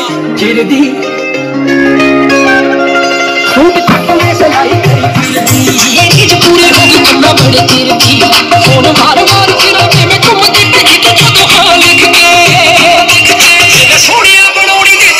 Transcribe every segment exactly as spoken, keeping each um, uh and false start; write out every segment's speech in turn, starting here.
चिरदी suit cut में सलाई करी फिरदी ये चीज पूरे हो गई चुना बड़े तेरे की फोन मार मार के रोते में तुम दिखती तो जो हाँ लिख के सोनिया बनोड़ी दे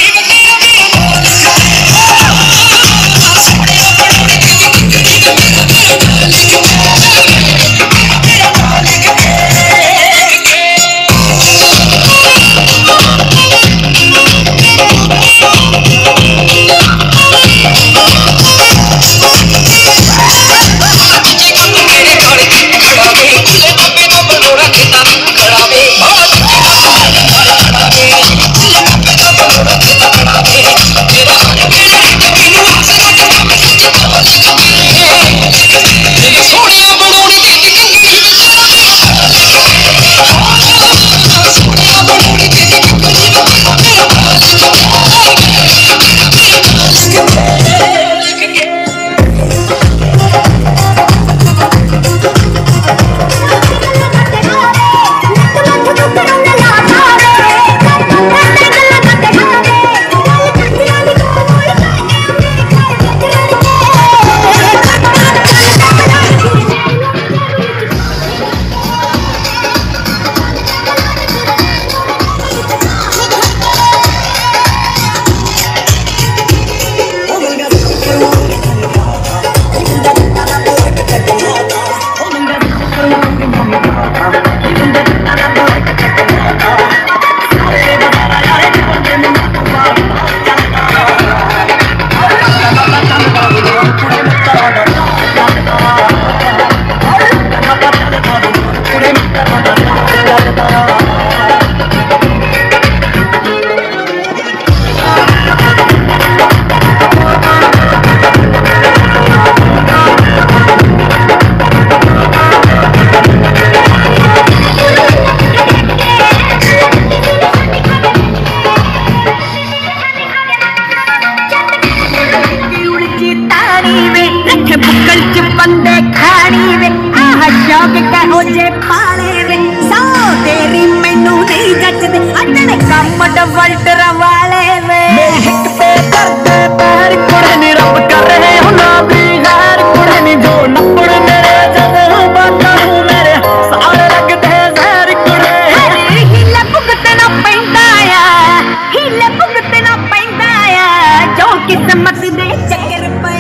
वल्टरा वाले में हिट पे करते पैर कुड़े नी रब कर रहे हो ना भी गैर कुड़े नी जो नपुड़ मेरे जगह बाता हूँ मेरे सारे लगते जहर कुड़े हिले भुगतना पैंदा आ हिले भुगतना पैंदा आ जो किस्मत दे चक्कर पे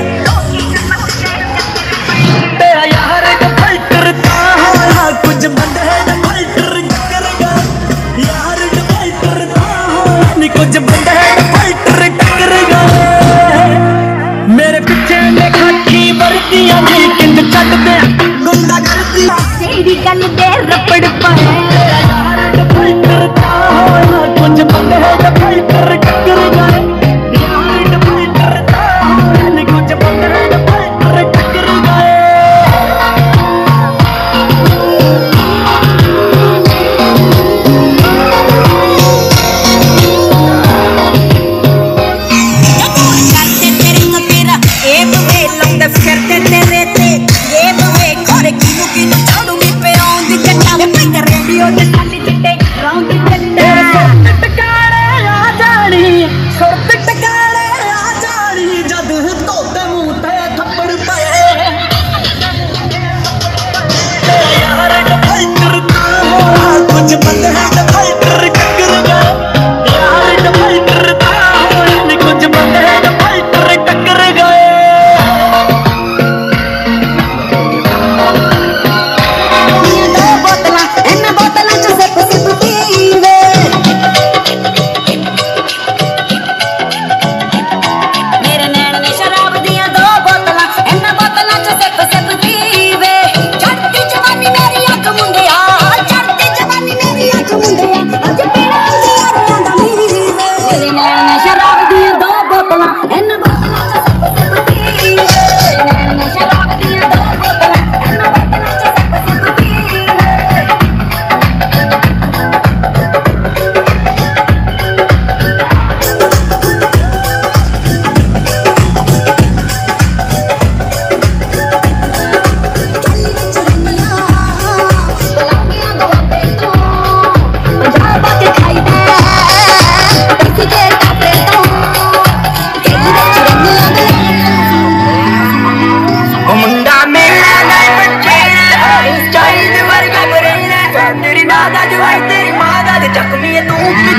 तेरा यार का फिल्टर ता हो कुछ बंद है ना फिल्टर करेगा यार कुछ बंद है फिल्टर टकर गए मेरे पीछे ने खाकी वर्दियां भी किंद चट दे गुंडा करदी तेरी गल दे रपड़ पाए तेरा यार फिल्टर ता हो कुछ बंद है फिल्टर टकर गए यार फिल्टर ता हो कुछ बंद है फिल्टर टकर गए करते तेरे ते ये बवे खोरे किनु किनु छोड़ू भी पे आउंदी चट्टा पे रेडियो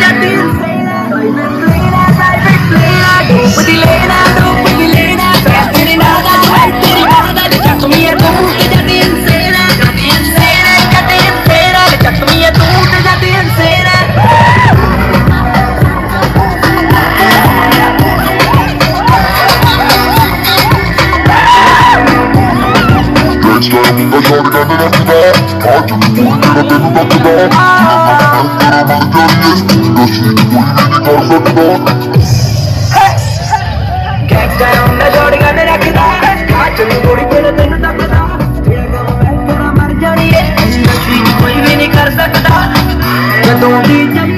जदी इंसेना लेना साइड लेना धूप दी लेना धूप दी लेना तेरी नादा तेरी नादा जख्मी है धूप जदी इंसेना जदी इंसेना जदी इंसेना जख्मी है धूप जदी इंसेना Gangsta shorty got it up to that. Hard to be moving, I didn't up to that. I'm a dirty, no shit, you really gotta suck it on. Gangsta onda shorty got it up to that. Hard to be moving, I didn't up to that. तेरा काम है तेरा मर जानी है, नशे कोई भी नहीं कर सकता। जदों भी